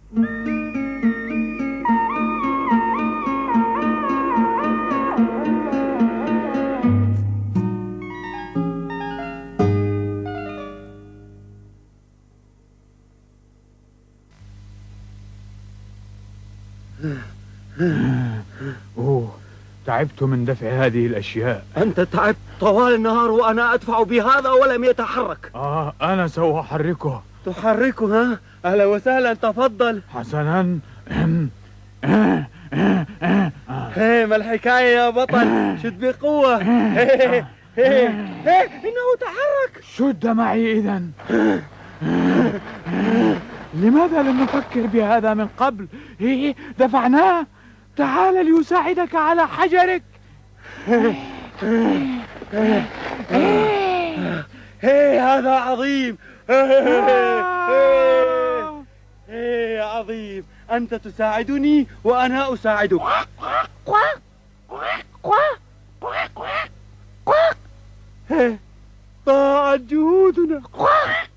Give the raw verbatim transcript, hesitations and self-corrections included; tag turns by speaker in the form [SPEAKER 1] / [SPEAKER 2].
[SPEAKER 1] أوه، تعبت من دفع هذه الأشياء.
[SPEAKER 2] أنت تعبت طوال النهار وأنا أدفع بهذا ولم يتحرك.
[SPEAKER 1] آه أنا سوف أحركه.
[SPEAKER 2] تحركه؟ ها؟ أهلا وسهلا، تفضل.
[SPEAKER 1] حسنا.
[SPEAKER 2] هي ما الحكاية يا بطل؟ شد بقوة. هي هي هي إنه تحرك.
[SPEAKER 1] شد معي إذن. لماذا لم نفكر بهذا من قبل؟ هي دفعناه. تعال ليساعدك على حجرك.
[SPEAKER 2] هي هذا عظيم. هي عظيم، أنت تساعدني وأنا أساعدك. ضاعت جهودنا.